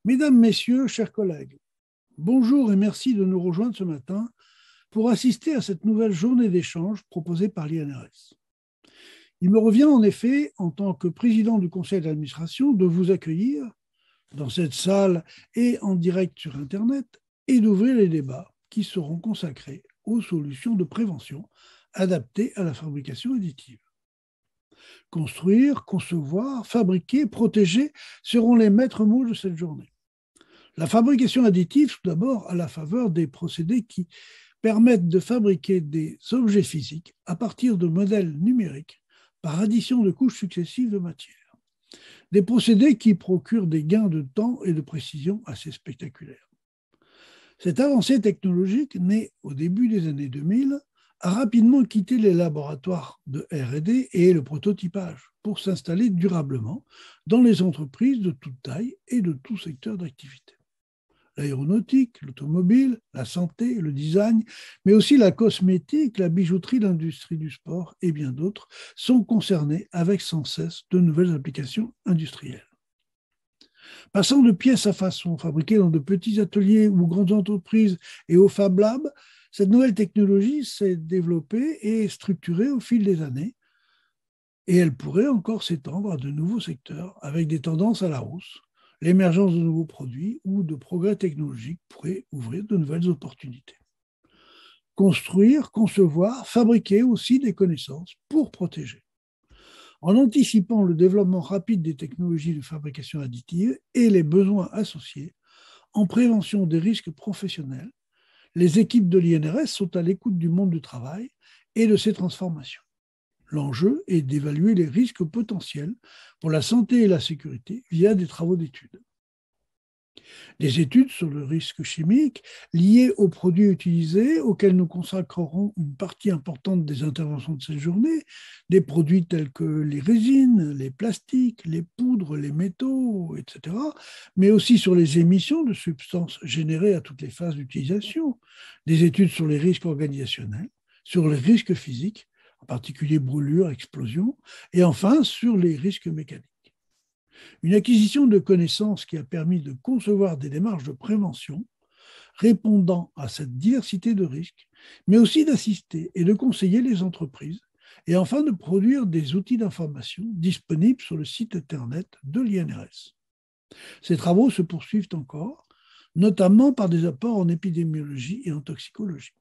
Mesdames, Messieurs, chers collègues, bonjour et merci de nous rejoindre ce matin pour assister à cette nouvelle journée d'échange proposée par l'INRS. Il me revient en effet, en tant que président du conseil d'administration, de vous accueillir dans cette salle et en direct sur Internet et d'ouvrir les débats qui seront consacrés aux solutions de prévention adaptées à la fabrication additive. Construire, concevoir, fabriquer, protéger seront les maîtres mots de cette journée. La fabrication additive, tout d'abord, à la faveur des procédés qui permettent de fabriquer des objets physiques à partir de modèles numériques par addition de couches successives de matière. Des procédés qui procurent des gains de temps et de précision assez spectaculaires. Cette avancée technologique, née au début des années 2000, a rapidement quitté les laboratoires de R&D et le prototypage pour s'installer durablement dans les entreprises de toute taille et de tout secteur d'activité. L'aéronautique, l'automobile, la santé, le design, mais aussi la cosmétique, la bijouterie, l'industrie du sport et bien d'autres sont concernés avec sans cesse de nouvelles applications industrielles. Passant de pièces à façon fabriquées dans de petits ateliers ou grandes entreprises et au Fab Lab, cette nouvelle technologie s'est développée et structurée au fil des années et elle pourrait encore s'étendre à de nouveaux secteurs avec des tendances à la hausse. L'émergence de nouveaux produits ou de progrès technologiques pourrait ouvrir de nouvelles opportunités. Construire, concevoir, fabriquer aussi des connaissances pour protéger. En anticipant le développement rapide des technologies de fabrication additive et les besoins associés, en prévention des risques professionnels, les équipes de l'INRS sont à l'écoute du monde du travail et de ses transformations. L'enjeu est d'évaluer les risques potentiels pour la santé et la sécurité via des travaux d'études. Des études sur le risque chimique lié aux produits utilisés auxquels nous consacrerons une partie importante des interventions de cette journée, des produits tels que les résines, les plastiques, les poudres, les métaux, etc., mais aussi sur les émissions de substances générées à toutes les phases d'utilisation, des études sur les risques organisationnels, sur les risques physiques, en particulier brûlures, explosions, et enfin sur les risques mécaniques. Une acquisition de connaissances qui a permis de concevoir des démarches de prévention répondant à cette diversité de risques, mais aussi d'assister et de conseiller les entreprises, et enfin de produire des outils d'information disponibles sur le site Internet de l'INRS. Ces travaux se poursuivent encore, notamment par des apports en épidémiologie et en toxicologie.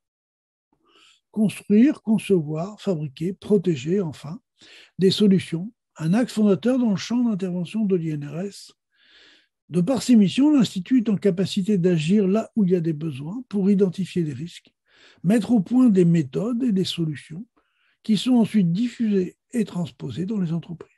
Construire, concevoir, fabriquer, protéger, enfin, des solutions, un axe fondateur dans le champ d'intervention de l'INRS. De par ses missions, l'Institut est en capacité d'agir là où il y a des besoins pour identifier des risques, mettre au point des méthodes et des solutions qui sont ensuite diffusées et transposées dans les entreprises.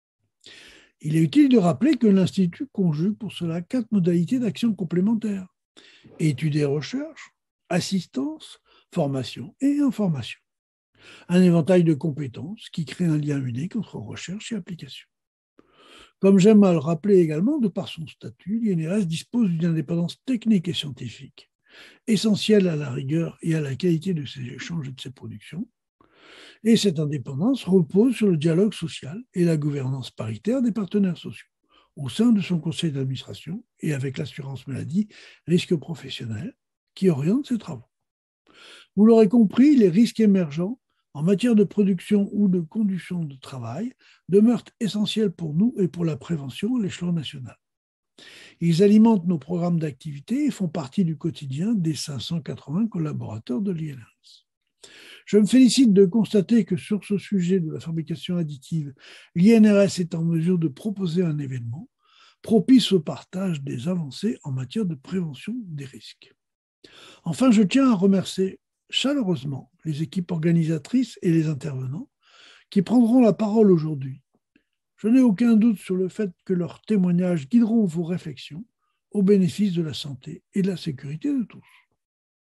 Il est utile de rappeler que l'Institut conjugue pour cela 4 modalités d'action complémentaires: études et recherche, assistance, formation et information. Un éventail de compétences qui crée un lien unique entre recherche et application. Comme j'aime à le rappeler également, de par son statut, l'INRS dispose d'une indépendance technique et scientifique, essentielle à la rigueur et à la qualité de ses échanges et de ses productions. Et cette indépendance repose sur le dialogue social et la gouvernance paritaire des partenaires sociaux, au sein de son conseil d'administration et avec l'assurance maladie, risques professionnels, qui oriente ses travaux. Vous l'aurez compris, les risques émergents en matière de production ou de conditions de travail demeurent essentiels pour nous et pour la prévention à l'échelon national. Ils alimentent nos programmes d'activité et font partie du quotidien des 580 collaborateurs de l'INRS. Je me félicite de constater que sur ce sujet de la fabrication additive, l'INRS est en mesure de proposer un événement propice au partage des avancées en matière de prévention des risques. Enfin, je tiens à remercier chaleureusement les équipes organisatrices et les intervenants qui prendront la parole aujourd'hui. Je n'ai aucun doute sur le fait que leurs témoignages guideront vos réflexions au bénéfice de la santé et de la sécurité de tous.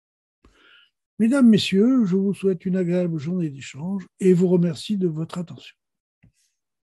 Mesdames, Messieurs, je vous souhaite une agréable journée d'échange et vous remercie de votre attention.